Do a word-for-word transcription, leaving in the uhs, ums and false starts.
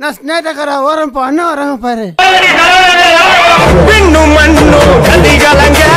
நான் ஸ்னேட்டக்கார ஓரம் இப்போ அண்ணன் வராங்க பாரு. பின்னு மண்ணு கதிகலங்க